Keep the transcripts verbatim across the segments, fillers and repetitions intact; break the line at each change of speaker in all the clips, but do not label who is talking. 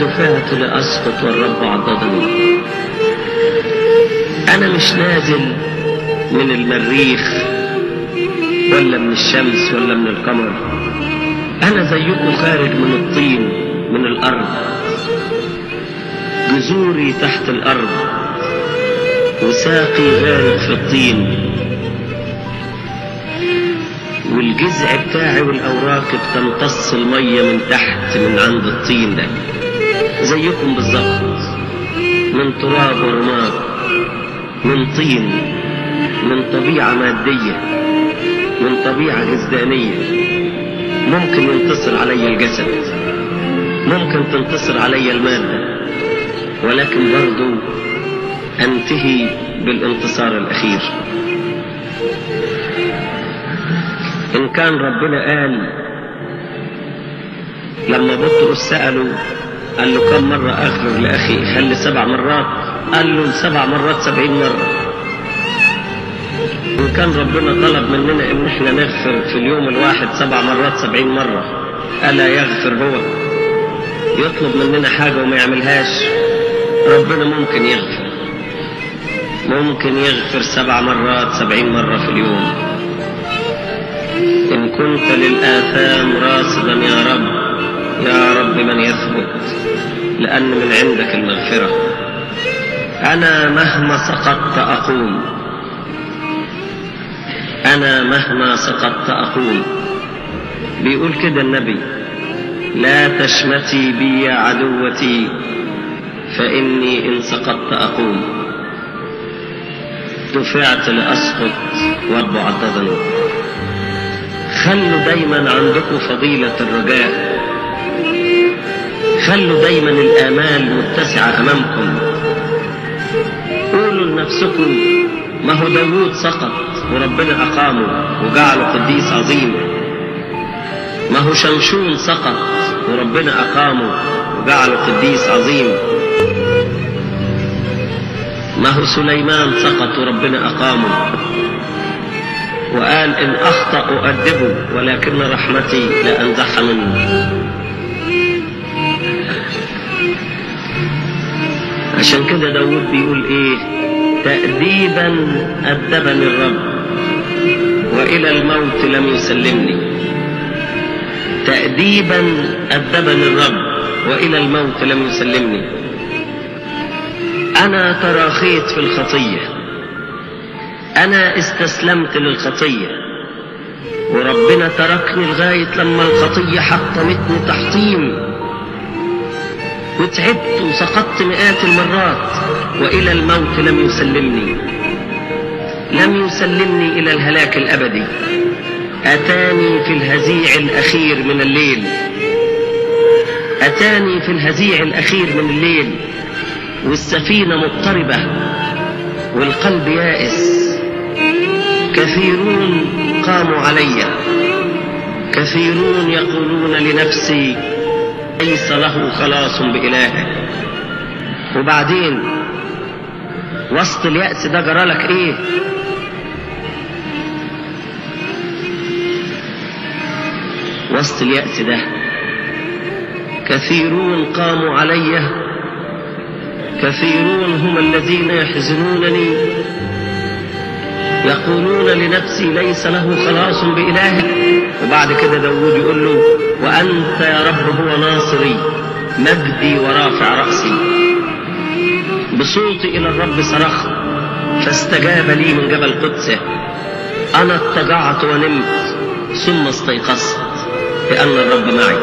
دفعت لأسقط والرب عضدني. أنا مش نازل من المريخ ولا من الشمس ولا من القمر، أنا زيكم خارج من الطين من الأرض، جذوري تحت الأرض وساقي غارق في الطين، والجذع بتاعي والأوراق بتمتص المية من تحت من عند الطين ده، زيكم بالظبط، من تراب ورماد، من طين، من طبيعة مادية، من طبيعة جسدانية. ممكن ينتصر علي الجسد، ممكن تنتصر علي المادة، ولكن برضو انتهي بالانتصار الأخير. إن كان ربنا قال لما بطرس سأله قال له كم مرة أغفر لأخي؟ خلي سبع مرات. قال له سبع مرات سبعين مرة. إن كان ربنا طلب مننا إن احنا نغفر في اليوم الواحد سبع مرات سبعين مرة، ألا يغفر هو؟ يطلب مننا حاجة وما يعملهاش؟ ربنا ممكن يغفر، ممكن يغفر سبع مرات سبعين مرة في اليوم. إن كنت للآثام راصدا يا رب، يا رب من يثبت؟ لأن من عندك المغفرة. أنا مهما سقطت أقوم، أنا مهما سقطت أقوم. بيقول كده النبي: لا تشمتي بي يا عدوتي فإني إن سقطت أقوم. دفعت لأسقط والرب عضدني. خلوا دايما عندكم فضيلة الرجاء، خلوا دايما الآمال متسعة أمامكم. قولوا لنفسكم: ما هو داوود سقط وربنا أقامه وجعله قديس عظيم، ما هو شمشون سقط وربنا أقامه وجعله قديس عظيم، ما هو سليمان سقط وربنا أقامه وقال إن أخطأ أؤدبه ولكن رحمتي لا أنزعها منه. عشان كده داود بيقول إيه؟ تأديبا أدبني الرب وإلى الموت لم يسلمني. تأديبا أدبني الرب وإلى الموت لم يسلمني. أنا تراخيت في الخطية، أنا استسلمت للخطية، وربنا تركني لغاية لما الخطية حطمتني تحطيم، وتعبت وسقطت مئات المرات، وإلى الموت لم يسلمني، لم يسلمني إلى الهلاك الأبدي. أتاني في الهزيع الأخير من الليل، أتاني في الهزيع الأخير من الليل، والسفينة مضطربة والقلب يائس. كثيرون قاموا علي، كثيرون يقولون لنفسي ليس له خلاص بإلهه. وبعدين وسط اليأس ده جرى لك ايه؟ وسط اليأس ده كثيرون قاموا علي، كثيرون هم الذين يحزنونني، يقولون لنفسي ليس له خلاص بإلهه. وبعد كده داود يقول له: وأنت يا رب هو ناصري مجدي ورافع رأسي. بصوتي إلى الرب صرخت فاستجاب لي من جبل قدسه. أنا اضطجعت ونمت ثم استيقظت لأن الرب معي.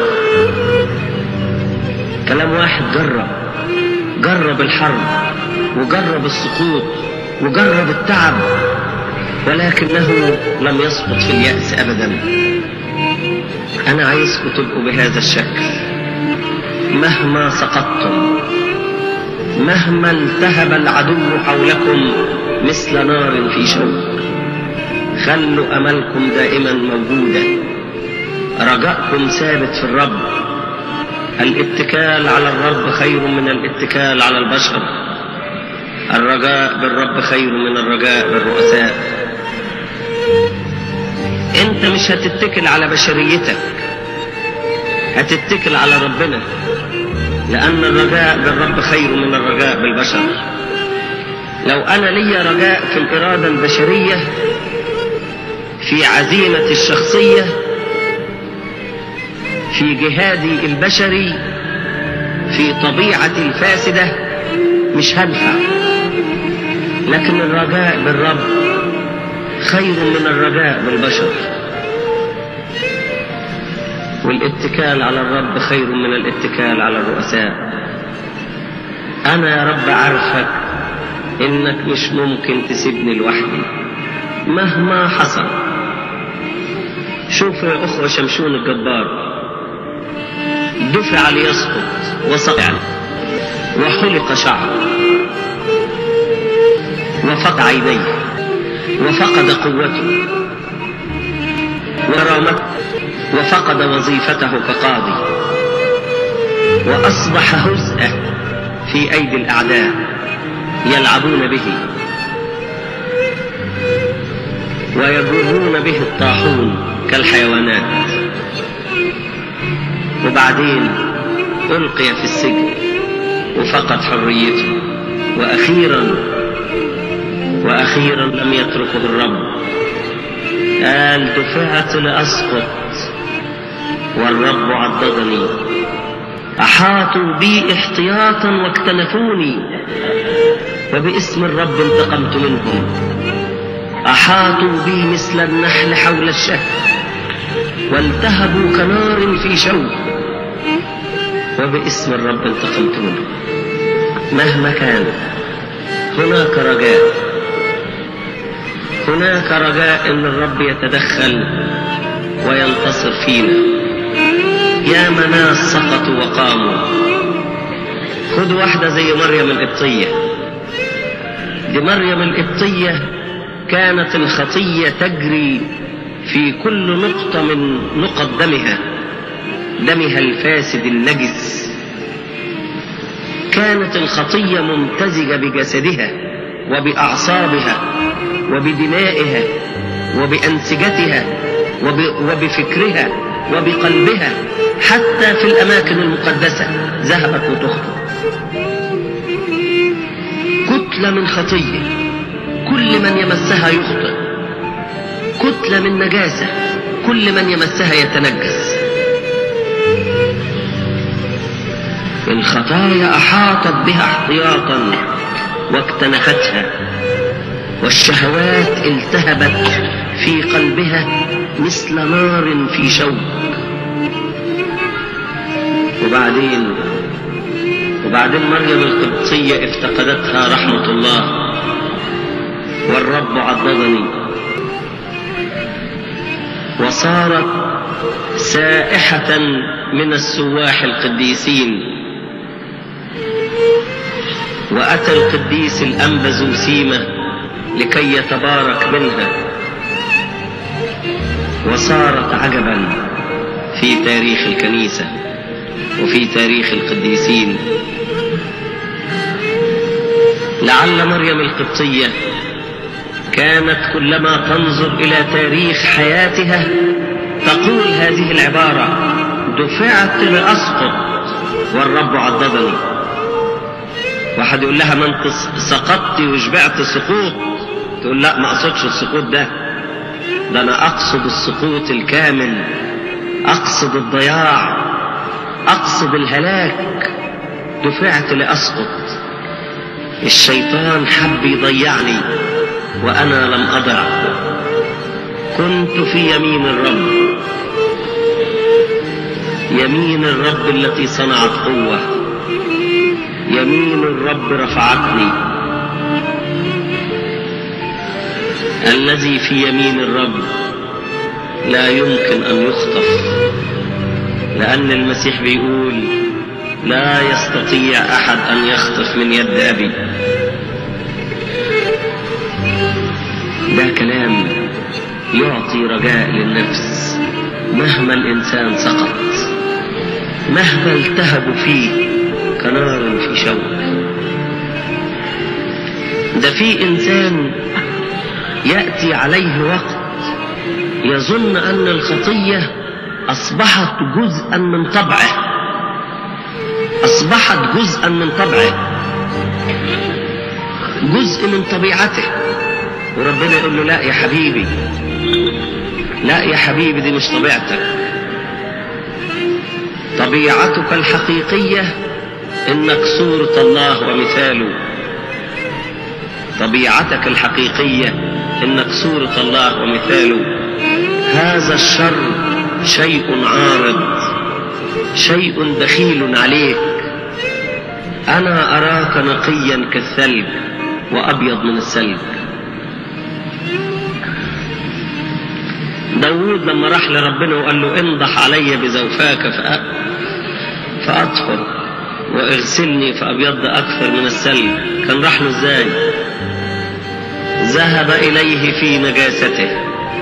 كلام واحد جرب جرب الحرب وجرب السقوط وجرب التعب، ولكنه لم يسقط في اليأس أبدا. أنا عايزكم تبقوا بهذا الشكل. مهما سقطتم، مهما التهب العدو حولكم مثل نار في شوك، خلوا أملكم دائما موجودة، رجاءكم ثابت في الرب. الاتكال على الرب خير من الاتكال على البشر، الرجاء بالرب خير من الرجاء بالرؤساء. انت مش هتتكل على بشريتك، هتتكل على ربنا. لأن الرجاء بالرب خير من الرجاء بالبشر. لو أنا لي رجاء في الإرادة البشرية، في عزيمتي الشخصية، في جهادي البشري، في طبيعتي الفاسدة، مش هنفع. لكن الرجاء بالرب خير من الرجاء بالبشر، والاتكال على الرب خير من الاتكال على الرؤساء. أنا يا رب عارفك إنك مش ممكن تسيبني لوحدي مهما حصل. شوف يا أخوة شمشون الجبار، دفع ليسقط وسقط وحلق شعره وفقد عينيه وفقد قوته ورامته وفقد وظيفته كقاضي، وأصبح هزءا في أيدي الأعداء يلعبون به ويجرون به الطاحون كالحيوانات. وبعدين ألقي في السجن وفقد حريته، وأخيرا وأخيرا لم يتركه الرب. قال دفعت لأسقط والرب عضدني، أحاطوا بي احتياطا واكتنفوني، وباسم الرب انتقمت منهم. أحاطوا بي مثل النحل حول الشهر، والتهبوا كنار في شوك، وباسم الرب انتقمت منهم. مهما كان هناك رجاء، هناك رجاء ان الرب يتدخل وينتصر فينا. يا ناس سقطوا وقاموا. خذ واحدة زي مريم القبطية. دي مريم القبطية كانت الخطية تجري في كل نقطة من نقط دمها، دمها الفاسد النجس. كانت الخطية ممتزجة بجسدها وبأعصابها وبدمائها وبأنسجتها وبفكرها وبقلبها، حتى في الأماكن المقدسة ذهبت وتخطئ. كتلة من خطية، كل من يمسها يخطئ. كتلة من نجاسة، كل من يمسها يتنجس. الخطايا أحاطت بها احتياطا واكتنفتها، والشهوات التهبت في قلبها مثل نار في شوك. وبعدين وبعدين مريم القبطية افتقدتها رحمة الله، والرب عضدني، وصارت سائحة من السواح القديسين. وأتى القديس الأنبا زوسيمة لكي يتبارك منها، وصارت عجبا في تاريخ الكنيسة وفي تاريخ القديسين. لعل مريم القبطية كانت كلما تنظر إلى تاريخ حياتها تقول هذه العبارة: دفعت لأسقط والرب عضدني. واحد يقول لها: ما انت سقطتي وشبعت سقوط. تقول: لا، ما اقصدش السقوط ده، ده انا اقصد السقوط الكامل، اقصد الضياع، اقصد الهلاك. دفعت لأسقط. الشيطان حب يضيعني وانا لم اضع. كنت في يمين الرب، يمين الرب التي صنعت قوة، يمين الرب رفعتني. الذي في يمين الرب لا يمكن أن يخطف، لأن المسيح بيقول: لا يستطيع أحد أن يخطف من يد أبي. ده كلام يعطي رجاء للنفس مهما الإنسان سقط، مهما التهب فيه كنار في شوك. ده في إنسان يأتي عليه وقت يظن أن الخطية أصبحت جزءا من طبعه، أصبحت جزءا من طبعه، جزء من طبيعته. وربنا يقول له لا يا حبيبي، لا يا حبيبي، دي مش طبيعتك. طبيعتك الحقيقية إنك صورة الله ومثاله. طبيعتك الحقيقية إنك صورة الله ومثاله. هذا الشر شيء عارض، شيء دخيل عليك. أنا أراك نقيا كالثلج وأبيض من الثلج. داود لما راح لربنا وقال له انضح علي بزوفاك فأطهر واغسلني فأبيض أكثر من الثلج، كان راح له ازاي؟ ذهب إليه في نجاسته،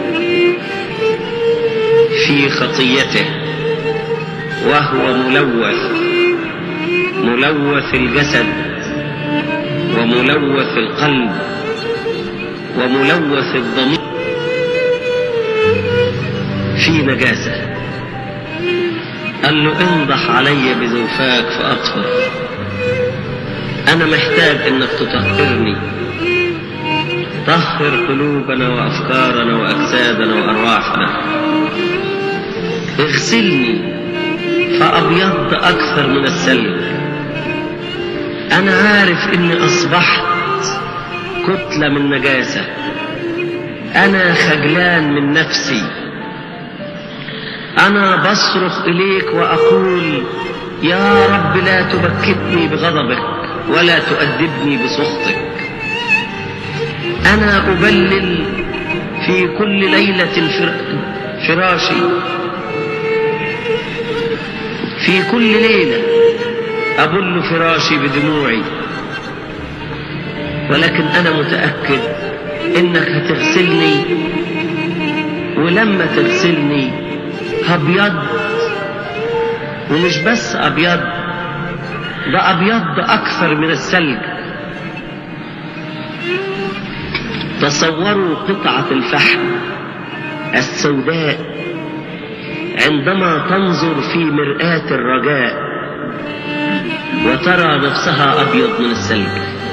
في خطيته، وهو ملوث، ملوث الجسد وملوث القلب وملوث الضمير، في نجاسة. قال له انضح علي بزوفاك فأطهر. أنا محتاج إنك تطهرني، طهر قلوبنا وأفكارنا وأجسادنا وأرواحنا. اغسلني فأبيض أكثر من الثلج. أنا عارف إني أصبحت كتلة من نجاسة. أنا خجلان من نفسي. أنا بصرخ إليك وأقول يا رب لا تبكتني بغضبك ولا تؤدبني بسخطك. أنا أبلل في كل ليلة فراشي، في كل ليلة أبل فراشي بدموعي، ولكن أنا متأكد إنك هتغسلني، ولما تغسلني هبيض، ومش بس أبيض، ده أبيض أكثر من الثلج. تصوروا قطعة الفحم السوداء عندما تنظر في مرآة الرجاء وترى نفسها أبيض من الثلج.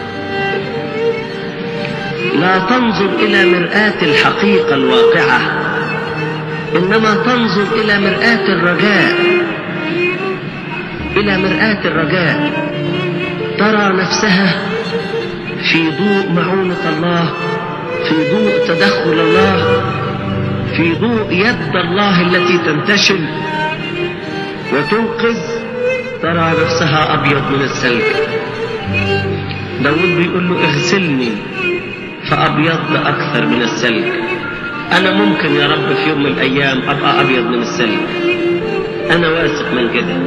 لا تنظر إلى مرآة الحقيقة الواقعة، إنما تنظر إلى مرآة الرجاء، إلى مرآة الرجاء. ترى نفسها في ضوء معونة الله، في ضوء تدخل الله، في ضوء يد الله التي تنتشل وتنقذ. ترى نفسها أبيض من الثلج. داود بيقول له اغسلني فأبيض أكثر من الثلج. أنا ممكن يا رب في يوم من الأيام أبقى أبيض من الثلج، أنا واثق من كده.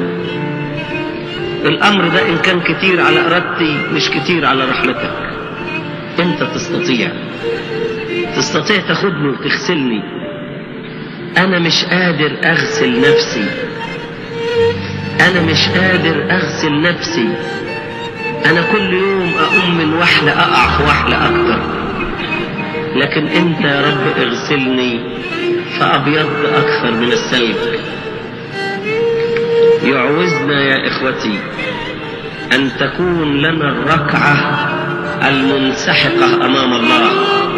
الأمر ده إن كان كتير على إرادتي مش كتير على رحلتك. أنت تستطيع، تستطيع تاخدني وتغسلني. أنا مش قادر أغسل نفسي، أنا مش قادر أغسل نفسي. أنا كل يوم أقوم من وحلة أقع في وحلة أكتر، لكن أنت يا رب اغسلني فأبيض أكثر من الثلج. يعوزنا يا إخوتي أن تكون لنا الركعة المنسحقة أمام الله،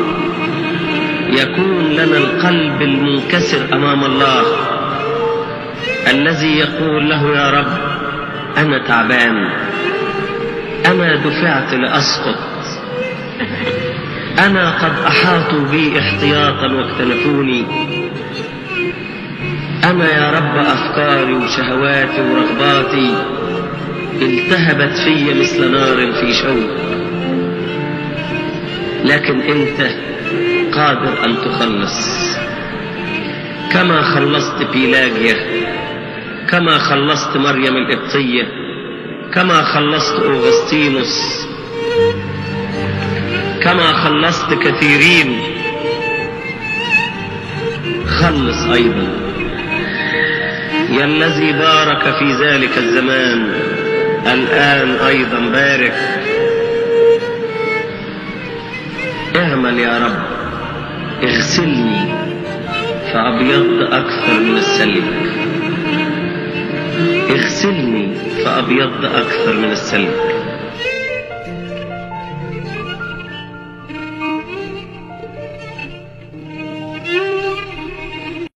يكون لنا القلب المنكسر أمام الله الذي يقول له يا رب أنا تعبان، أنا دفعت لأسقط، أنا قد أحاطوا بي احتياطا واكتنفوني، أنا يا رب أفكاري وشهواتي ورغباتي التهبت في مثل نار في شوك، لكن أنت قادر أن تخلص كما خلصت بيلاجيا، كما خلصت مريم القبطية، كما خلصت أوغسطينوس، كما خلصت كثيرين. خلص أيضا يا الذي بارك في ذلك الزمان، الآن أيضا بارك. اعمل يا رب، اغسلني فأبيض أكثر من الثلج، اغسلني فأبيض أكثر من الثلج.